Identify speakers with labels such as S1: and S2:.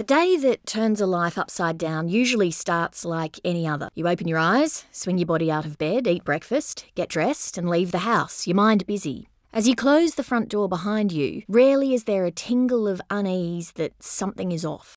S1: The day that turns a life upside down usually starts like any other. You open your eyes, swing your body out of bed, eat breakfast, get dressed and leave the house, your mind busy. As you close the front door behind you, rarely is there a tingle of unease that something is off.